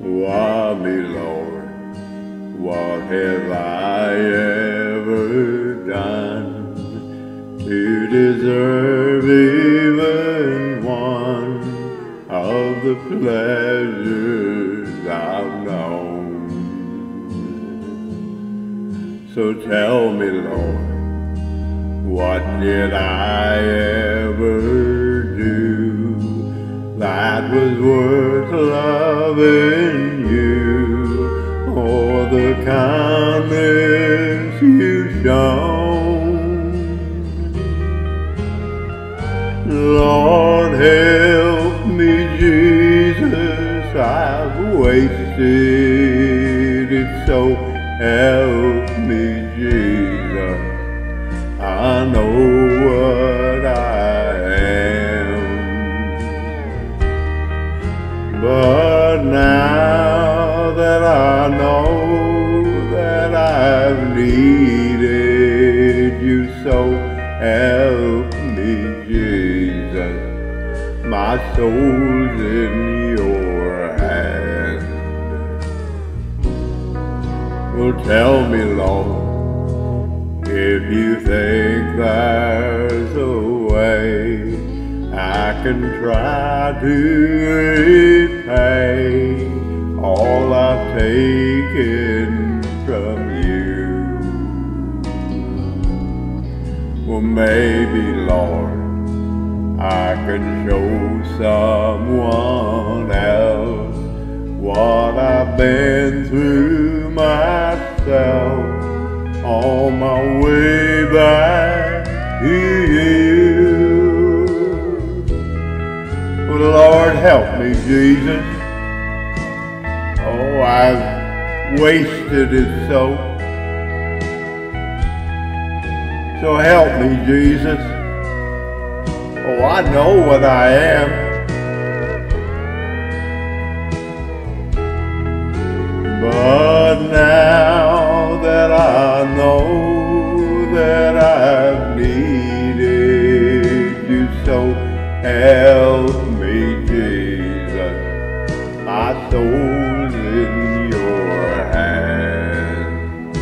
Why me, Lord, what have I ever done to deserve even one of the pleasures I've known? So tell me, Lord, what did I ever do that was worth loving you, or the kindness you've shown? Lord, help me, Jesus, I've wasted it, so help me, Jesus, I know what I am. But now that I know that I've needed you, so help me, Jesus, my soul's in your hand. Well, tell me, Lord, if you think there's a way I can try to repay all I've taken from you. Well, maybe, Lord, I can show someone else what I've been through myself on my way back to you. Well, Lord, help me, Jesus. Oh, I've wasted it so. So help me, Jesus. Oh, I know what I am. But now that I know that I've needed you, so help me, Jesus, my soul's in your hand.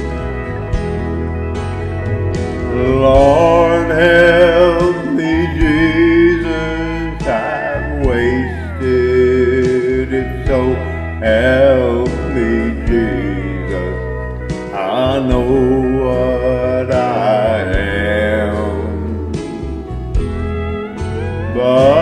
Lord, help me, Jesus, I've wasted it, so help me, Jesus, I know what I am. But